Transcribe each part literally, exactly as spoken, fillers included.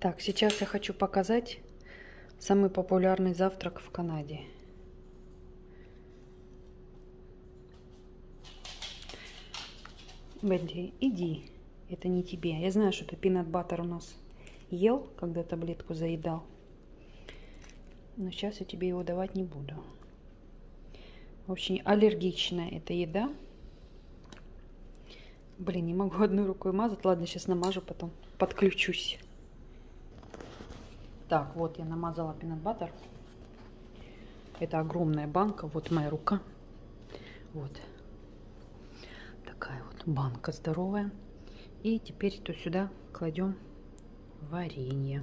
Так, сейчас я хочу показать самый популярный завтрак в Канаде. Бенди, иди. Это не тебе. Я знаю, что ты пинат баттер у нас ел, когда таблетку заедал. Но сейчас я тебе его давать не буду. Очень аллергичная эта еда. Блин, не могу одной рукой мазать. Ладно, сейчас намажу, потом подключусь. Так, вот я намазала пинат баттер. Это огромная банка. Вот моя рука. Вот. Такая вот банка здоровая. И теперь то сюда кладем варенье.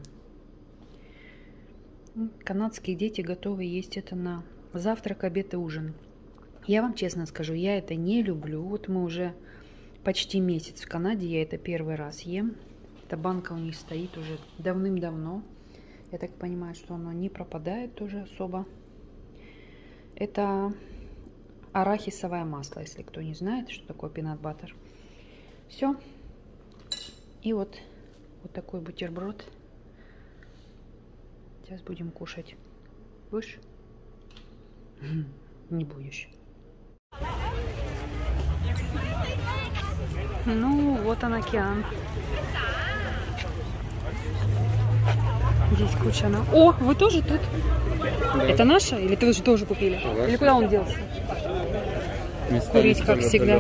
Канадские дети готовы есть это на завтрак, обед и ужин. Я вам честно скажу, я это не люблю. Вот мы уже почти месяц в Канаде, я это первый раз ем. Эта банка у них стоит уже давным-давно. Я так понимаю, что оно не пропадает тоже особо. Это арахисовое масло, если кто не знает, что такое пинат баттер. Все. И вот, вот такой бутерброд. Сейчас будем кушать. Будешь? Не будешь. Ну, вот он океан. Здесь куча на... О, вы тоже тут? Да. Это наша? Или ты уже тоже купили? Да, или куда он делся? Места курить, как всегда.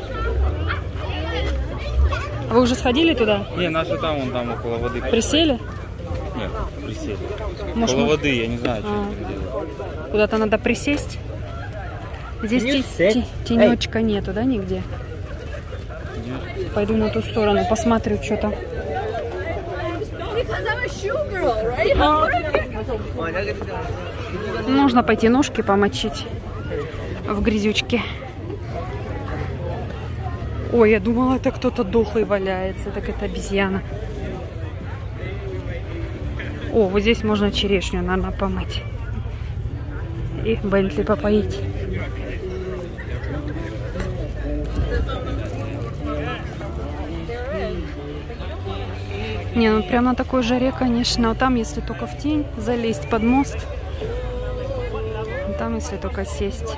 А вы уже сходили туда? Не, наши там, вон там около воды. Присели? Нет, присели. Может, около мы... воды, я не знаю, что а. делать. Куда-то надо присесть? Здесь тенечка Эй. нету, да, нигде? Нет. Пойду на ту сторону, посмотрю что-то. Нужно пойти ножки помочить в грязючке. Ой, я думала, это кто-то дохлый валяется. Так это обезьяна. О, вот здесь можно черешню, наверное, помыть. И Бентли попоить. Не, ну прям на такой жаре, конечно. А там, если только в тень залезть под мост. А там, если только сесть.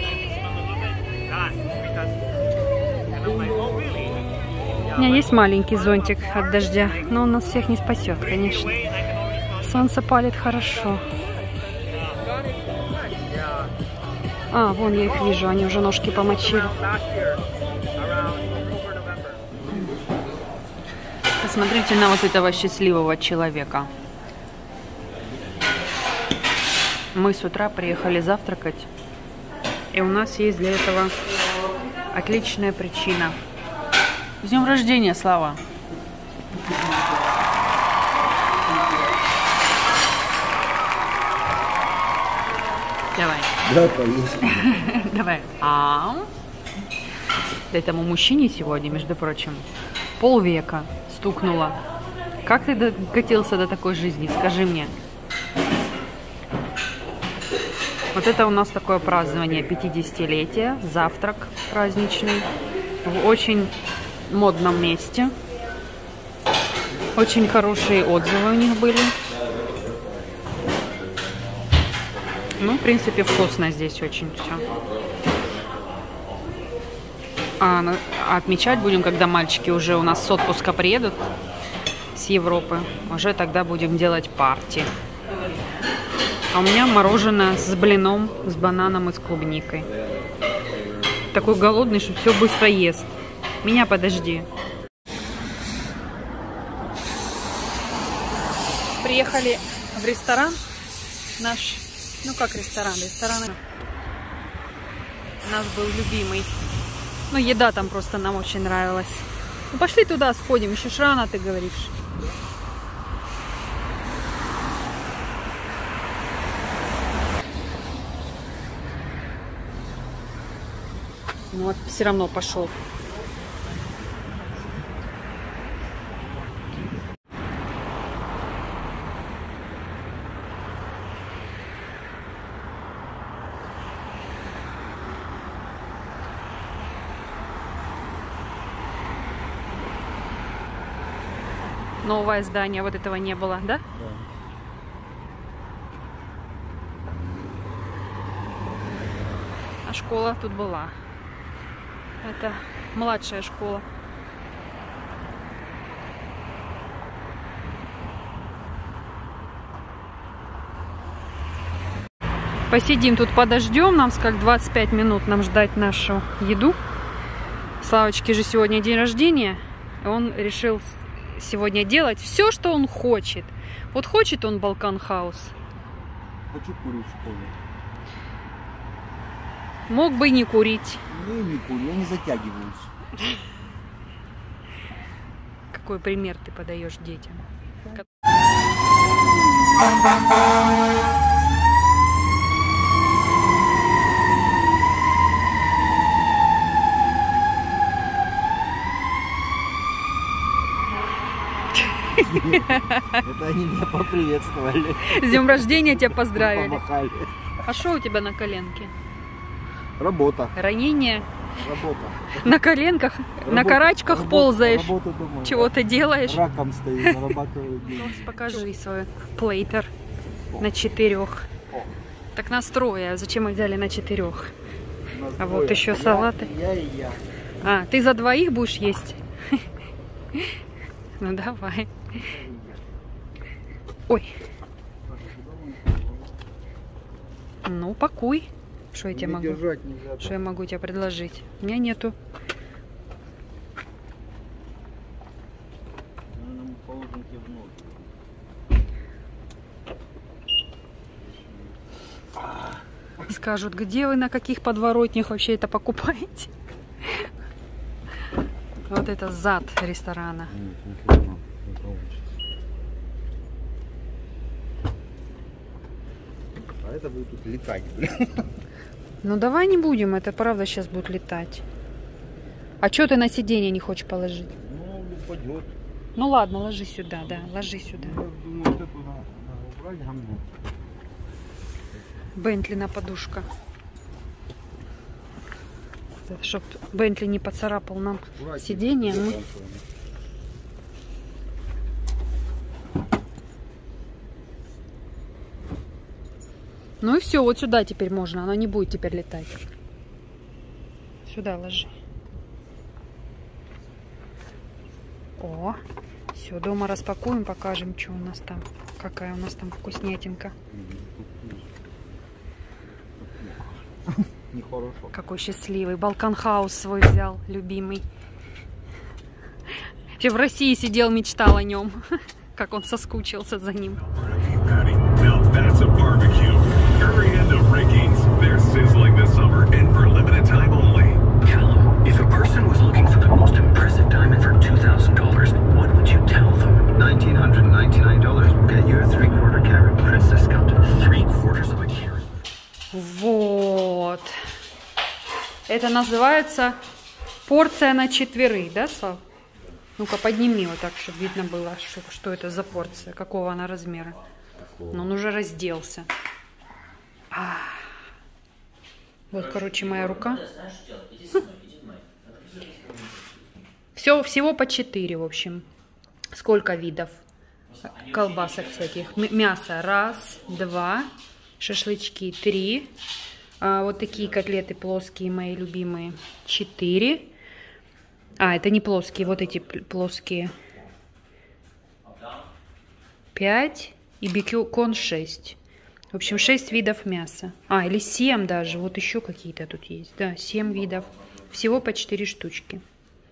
У меня есть маленький зонтик от дождя, но он нас всех не спасет, конечно. Солнце палит хорошо. А, вон я их вижу, они уже ножки помочили. Посмотрите на вот этого счастливого человека. Мы с утра приехали завтракать, и у нас есть для этого отличная причина. С днем рождения, Слава! Давай. Да, поехали. Давай. А этому мужчине сегодня, между прочим, полвека стукнуло. Как ты докатился до такой жизни? Скажи мне. Вот это у нас такое празднование пятидесятилетия, завтрак праздничный в очень модном месте. Очень хорошие отзывы у них были. Ну, в принципе, вкусно здесь очень все. А, а отмечать будем, когда мальчики уже у нас с отпуска приедут с Европы. Уже тогда будем делать парти. А у меня мороженое с блином, с бананом и с клубникой. Такой голодный, что все быстро ест. Меня подожди. Приехали в ресторан наш. Ну как ресторан? Ресторан у нас был любимый. Ну еда там просто нам очень нравилась. Ну пошли туда сходим, еще ж рано, ты говоришь. Ну вот все равно пошел. Новое здание, вот этого не было, да? Да. А школа тут была. Это младшая школа. Посидим тут, подождем. Нам сказали двадцать пять минут нам ждать нашу еду. Славочке же сегодня день рождения. Он решил сегодня делать все, что он хочет. Вот хочет он Балкан Хаус. Хочу курить в школе. Мог бы и не курить. Ну, не курю, я не затягиваюсь. Какой пример ты подаешь детям? Это они меня поприветствовали. С днем рождения тебя поздравили. Помахали. А что у тебя на коленке? Работа. Ранение? Работа. На коленках? Работа. На карачках Работа. ползаешь? Работа дома. Чего ты делаешь? Раком стою, зарабатываю деньги. Покажи свой плейтер на четырех. О. Так настроя. Зачем мы взяли на четырех? Нас А двое. вот еще Я- салаты. Я и я. А, ты за двоих будешь есть? Ну давай. Ой. Ну, пакуй. Что я тебе Не могу? держать нельзя. Что я могу тебе предложить? У меня нету. Наверное, мы положим тебе в ноги. Скажут, где вы, на каких подворотнях вообще это покупаете? Вот это зад ресторана. А это будет тут летать, блин. Ну давай не будем, это правда сейчас будет летать. А что ты на сиденье не хочешь положить? Ну, упадет. Ну ладно, ложи сюда, да, ложи сюда. Я думаю, вот эту надо убрать гамну. Бентли на подушка. Чтоб Бентли не поцарапал нам сиденье. Мы... Ну и все, вот сюда теперь можно, оно не будет теперь летать. Сюда ложи. О, все, дома распакуем, покажем, что у нас там, какая у нас там вкуснятинка. Нехорошо. Какой счастливый. Балкан Хаус свой взял, любимый. Еще в России сидел, мечтал о нем. Как он соскучился за ним. Вот. Это называется порция на четверых, да, Слав? Ну-ка, подними вот так, чтобы видно было, что, что это за порция, какого она размера. Но он уже разделся. А. Вот, короче, моя рука. Все, всего по четыре, в общем. Сколько видов колбасок всяких. Мясо. Раз, два. Шашлычки. Три. А, вот такие котлеты плоские, мои любимые. Четыре. А, это не плоские, вот эти плоские. Пять. И бекон шесть. В общем, шесть видов мяса. А, или семь даже. Вот еще какие-то тут есть. Да, семь видов. Всего по четыре штучки.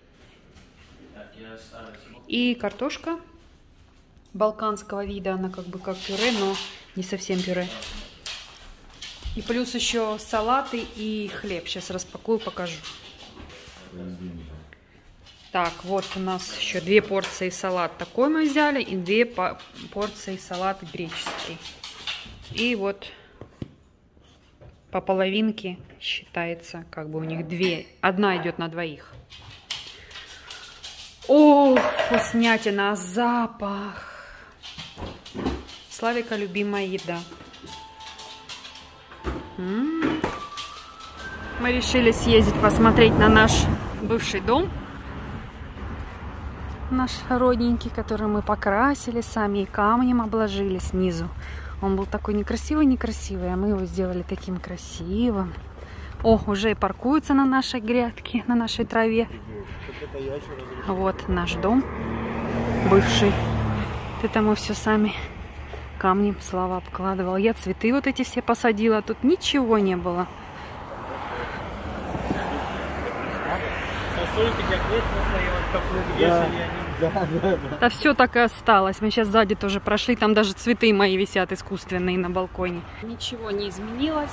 И картошка балканского вида. Она как бы как пюре, но не совсем пюре. И плюс еще салаты и хлеб. Сейчас распакую, покажу. Так, вот у нас еще две порции салат такой мы взяли. И две порции салат греческий. И вот по половинке считается, как бы у них две. Одна идет на двоих. О, вкуснятина, запах. Славика любимая еда. М-м-м. Мы решили съездить посмотреть на наш бывший дом. наш родненький, который мы покрасили сами и камнем обложили снизу. Он был такой некрасивый-некрасивый, а мы его сделали таким красивым. О, уже и паркуются на нашей грядке, на нашей траве. Вот наш дом бывший. Это мы все сами камнем Слава обкладывал. Я цветы вот эти все посадила, тут ничего не было. Да, да, да. Да все так и осталось. Мы сейчас сзади тоже прошли, там даже цветы мои висят искусственные на балконе. Ничего не изменилось.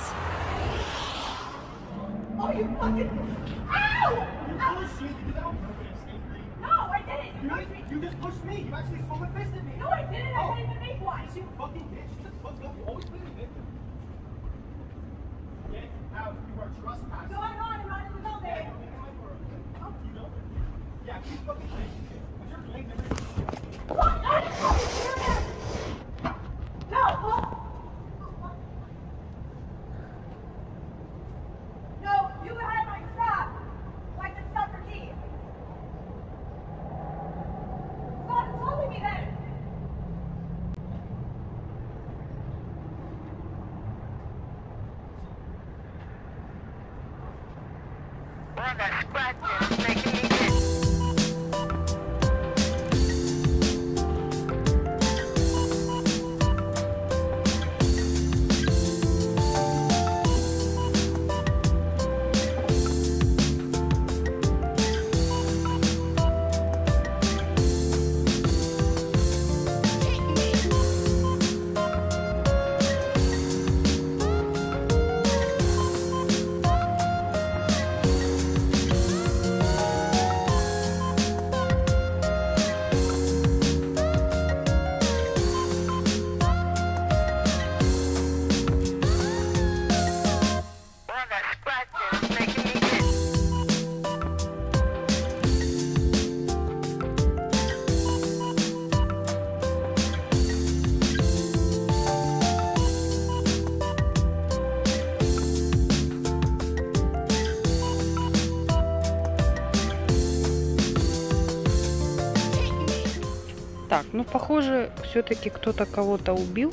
Так, ну похоже, все-таки кто-то кого-то убил.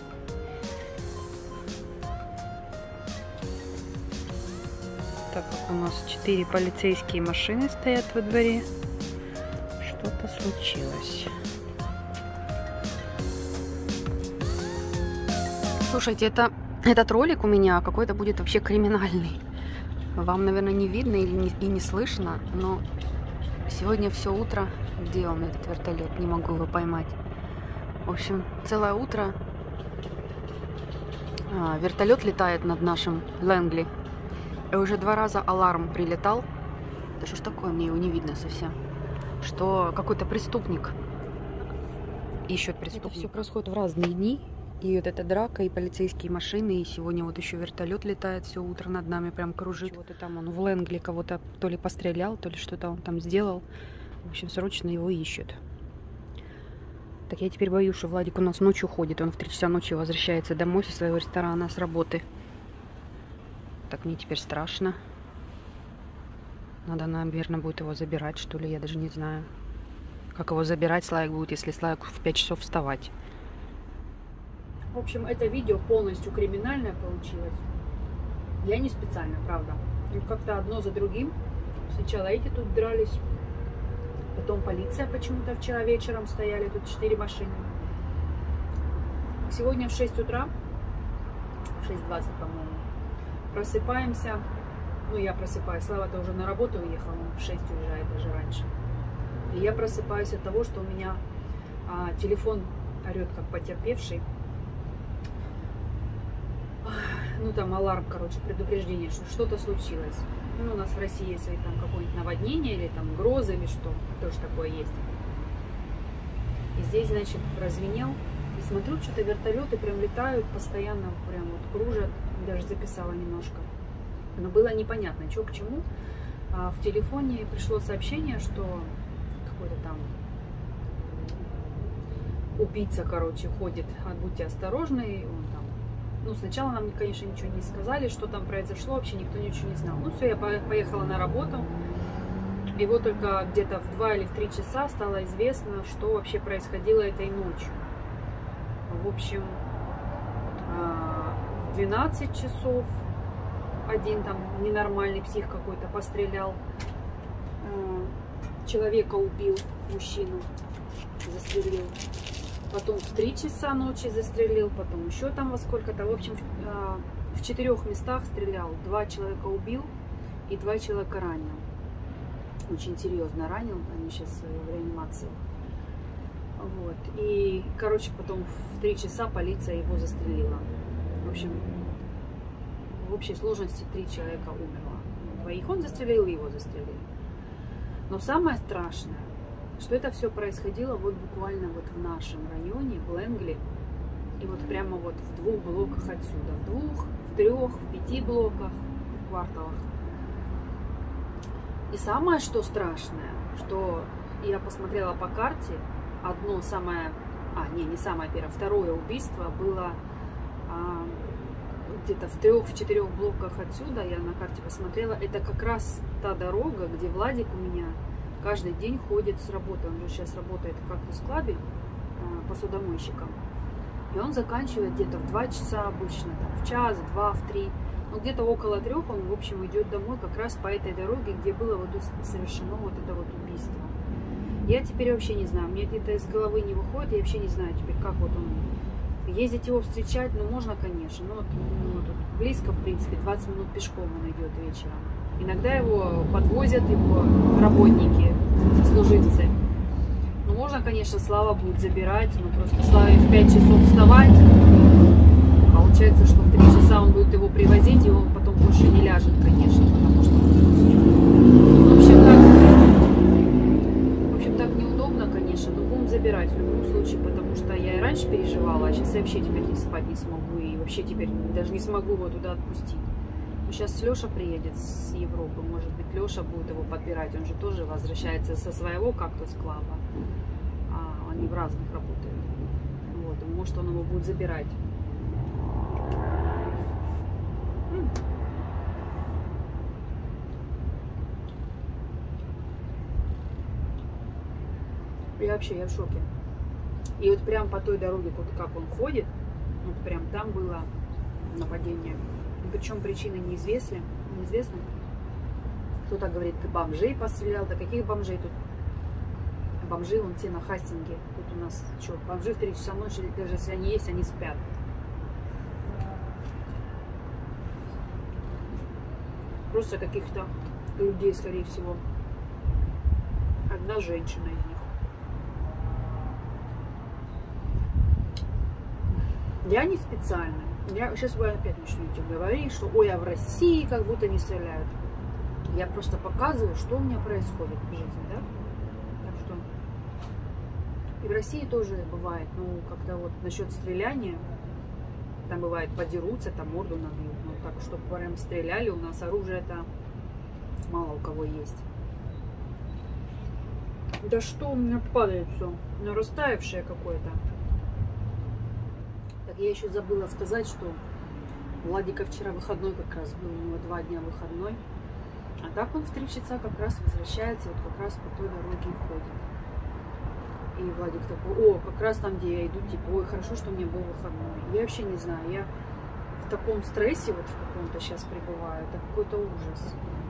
Так как у нас четыре полицейские машины стоят во дворе, что-то случилось. Слушайте, это, этот ролик у меня какой-то будет вообще криминальный. Вам, наверное, не видно или не, и не слышно, но сегодня все утро... Где он, этот вертолет? Не могу его поймать. В общем, целое утро а, вертолет летает над нашим Лэнгли. И уже два раза аларм прилетал. Да что ж такое, мне его не видно совсем. Что какой-то преступник ищет преступника. Это все происходит в разные дни. И вот эта драка, и полицейские машины, и сегодня вот еще вертолет летает все утро над нами, прям кружит. Вот и там он в Лэнгли кого-то то ли пострелял, то ли что-то он там сделал. В общем, срочно его ищут. Так я теперь боюсь, что Владик у нас ночью ходит. Он в три часа ночи возвращается домой со своего ресторана, с работы. Так мне теперь страшно. Надо, наверное, будет его забирать, что ли. Я даже не знаю, как его забирать Славик будет, если Славик в пять часов вставать. В общем, это видео полностью криминальное получилось. Я не специально, правда. Ну, как-то одно за другим. Сначала эти тут дрались. Потом полиция почему-то вчера вечером стояли, тут четыре машины. Сегодня в шесть утра, в шесть двадцать, по-моему, просыпаемся. Ну, я просыпаюсь, Слава-то уже на работу уехал, он в шесть уезжает, даже раньше. И я просыпаюсь от того, что у меня а, телефон орет как потерпевший. Ну, там аларм, короче, предупреждение, что что-то случилось. Ну, у нас в России, если там какое-нибудь наводнение или там грозы или что, тоже такое есть. И здесь, значит, прозвенел. И смотрю, что-то вертолеты прям летают постоянно, прям вот кружат. Даже записала немножко. Но было непонятно, что к чему. А в телефоне пришло сообщение, что какой-то там убийца, короче, ходит. Будьте осторожны. Он там... Ну, сначала нам, конечно, ничего не сказали, что там произошло, вообще никто ничего не знал. Ну, все, я поехала на работу, И вот только где-то в два или в три часа стало известно, что вообще происходило этой ночью. В общем, в двенадцать часов один там ненормальный псих какой-то пострелял. Человека убил, мужчину застрелил. Потом в три часа ночи застрелил, потом еще там во сколько-то. В общем, в четырех местах стрелял. Два человека убил и два человека ранил. Очень серьезно ранил, они сейчас в реанимации. Вот. И, короче, потом в три часа полиция его застрелила. В общем, в общей сложности три человека умерло. Двоих он застрелил, и его застрелили. Но самое страшное, что это все происходило вот буквально вот в нашем районе, в Лэнгли. И вот прямо вот в двух блоках отсюда. В двух, в трех, в пяти блоках, в кварталах. И самое, что страшное, что я посмотрела по карте, одно самое, а, не, не самое первое, второе убийство было а, где-то в трех, в четырех блоках отсюда, я на карте посмотрела, это как раз та дорога, где Владик у меня каждый день ходит с работы, он же сейчас работает в кактус-клабе а, посудомойщиком, и он заканчивает где-то в два часа обычно, там, в час, в два, в три. Но где-то около трех он, в общем, идет домой как раз по этой дороге, где было вот совершено вот это вот убийство. Я теперь вообще не знаю, мне это из головы не выходит, я вообще не знаю теперь, как вот он... Ездить его встречать, ну, можно, конечно, но вот, ну, тут близко, в принципе, двадцать минут пешком он идет вечером. Иногда его подвозят его работники, сослуживцы. Ну, можно, конечно, Слава будет забирать, но просто Славе в пять часов вставать. Получается, что в три часа он будет его привозить, и он потом больше не ляжет, конечно, потому что в общем, так, в общем, так неудобно, конечно, но будем забирать в любом случае, потому что я и раньше переживала, а сейчас я вообще теперь не спать не смогу, и вообще теперь даже не смогу его туда отпустить. Но сейчас Леша приедет с Европы, может быть, Леша будет его подбирать, он же тоже возвращается со своего кактус-клаба, а они в разных работают. Вот, и может, он его будет забирать. Я вообще, я в шоке. И вот прям по той дороге, вот как он ходит, вот прям там было нападение. Причем причины неизвестны. неизвестны. Кто-то говорит, ты бомжей пострелял. Да каких бомжей тут? Бомжи вон те на Хастинге. Тут у нас, что, бомжи в три часа ночи, даже если они есть, они спят. Просто каких-то людей, скорее всего. Одна женщина из них. Я не специально. Я сейчас вы опять начнете говорить, что ой, а в России как будто не стреляют. Я просто показываю, что у меня происходит в жизни, да? Так что и в России тоже бывает, ну, как-то вот насчет стреляния, там бывает подерутся, там морду набьют. Ну, так, чтобы прям стреляли, у нас оружие-то мало у кого есть. Да что у меня падает все? Ну, растаявшее какое-то. Так, я еще забыла сказать, что у Владика вчера выходной как раз был, у него два дня выходной. А так он в три часа как раз возвращается, вот как раз по той дороге и ходит. И Владик такой, о, как раз там, где я иду, типа, ой, хорошо, что у меня был выходной. Я вообще не знаю, я в таком стрессе вот в каком-то сейчас пребываю, это какой-то ужас.